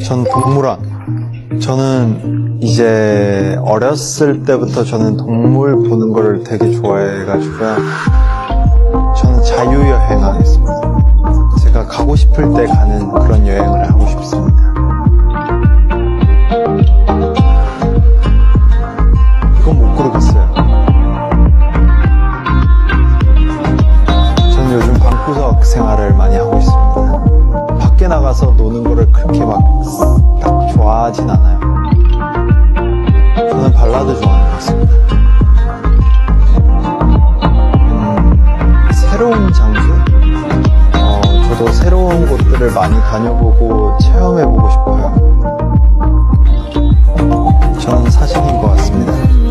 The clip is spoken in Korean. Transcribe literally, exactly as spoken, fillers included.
전 동물원. 저는 이제 어렸을 때부터 저는 동물 보는 거를 되게 좋아해가지고요. 저는 자유여행 하겠습니다. 제가 가고 싶을 때 가는 그런 여행을 하고 싶습니다. 이건 못 고르겠어요. 저는 요즘 방구석 생활을 많이 하고 있습니다. 밖에 나가서 노는 거를 그렇게 막 딱 좋아하진 않아요. 저는 발라드 좋아하는 것 같습니다. 음, 새로운 장소? 어, 저도 새로운 곳들을 많이 다녀보고 체험해보고 싶어요. 저는 사진인 것 같습니다.